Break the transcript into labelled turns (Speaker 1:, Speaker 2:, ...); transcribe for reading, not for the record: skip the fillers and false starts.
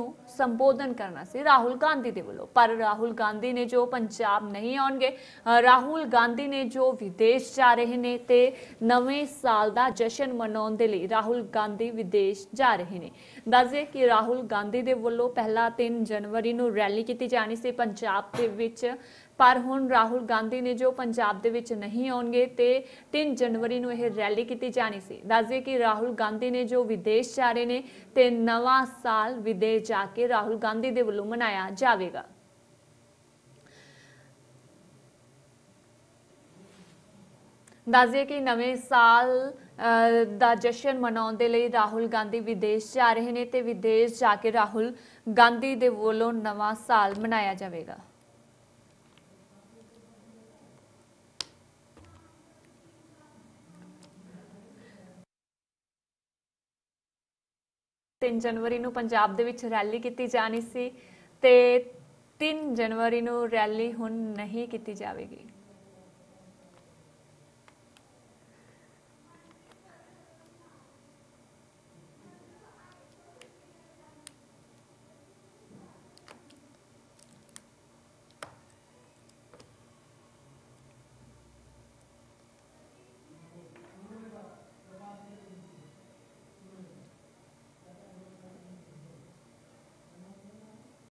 Speaker 1: संबोधन करना सी राहुल गांधी दे वल्लों, पर राहुल गांधी ने जो पंजाब नहीं आउणगे, राहुल गांधी ने जो विदेश जा रहे ने ते नवे साल दा जशन मनाउण दे लई राहुल गांधी विदेश जा रहे ने। दस दईए कि राहुल गांधी दे वल्लों पहला 3 जनवरी नूं रैली कीती जानी सी पंजाब दे विच, पर हुण राहुल गांधी ने जो पंजाब दे विच नहीं आउणगे ते 3 जनवरी नूं यह रैली कीती जानी सी। दस दईए कि राहुल गांधी ने जो विदेश जा रहे ने ते नवा साल विदेश जाके राहुल गांधी दे वल्लों मनाया जावेगा। दस दईए कि नवे साल दा जशन मनाउण दे लई राहुल गांधी विदेश जा रहे ने ते विदेश जाके राहुल गांधी दे वल्लों नवा साल मनाया जावेगा। 3 जनवरी ਨੂੰ ਪੰਜਾਬ ਦੇ ਵਿੱਚ ਰੈਲੀ ਕੀਤੀ ਜਾਣੀ ਸੀ ਤੇ 3 जनवरी ਨੂੰ ਰੈਲੀ ਹੁਣ ਨਹੀਂ ਕੀਤੀ ਜਾਵੇਗੀ।